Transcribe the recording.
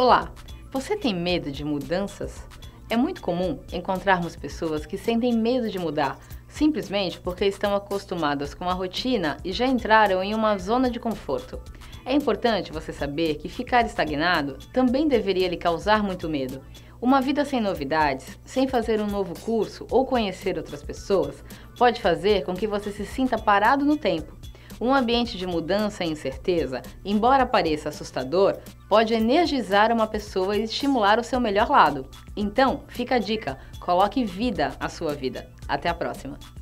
Olá, você tem medo de mudanças? É muito comum encontrarmos pessoas que sentem medo de mudar, simplesmente porque estão acostumadas com a rotina e já entraram em uma zona de conforto. É importante você saber que ficar estagnado também deveria lhe causar muito medo. Uma vida sem novidades, sem fazer um novo curso ou conhecer outras pessoas, pode fazer com que você se sinta parado no tempo. Um ambiente de mudança e incerteza, embora pareça assustador, pode energizar uma pessoa e estimular o seu melhor lado. Então, fica a dica, coloque vida à sua vida. Até a próxima!